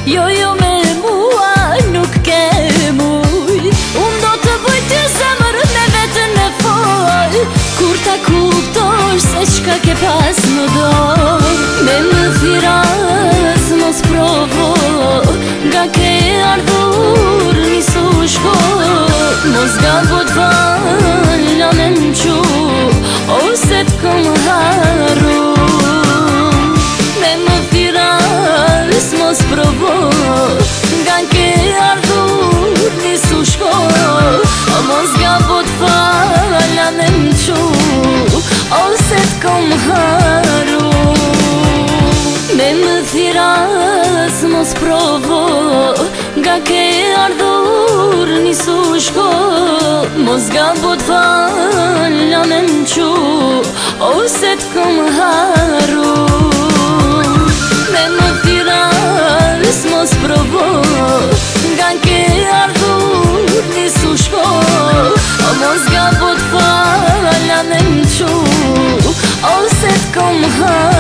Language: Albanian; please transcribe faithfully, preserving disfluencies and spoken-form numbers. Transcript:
Jo, jo me mua nuk ke muj. Unë do të bëj ty zemër me vetën me fol, kur ta kuptosh se qka ke pas më dor. Me më thiras mos provo, nga ke ardhur nisu shko. Mos gabo t'falla me m'qu, ose t'kom haru. Me më thiras mos provo, nga ke ardhur nisu shko. Mos gabo t'falla me m'qu, ose t'kom haru. Me më thiras mos provo, nga ke ardhur nisu shko. Mos gabo t'falla me m'qu, ose t'kom haru. Me më thiras mos provo, nga ke ardhur nisu shko. Mos gabo t'falla me m'qu, ose t'kom haru.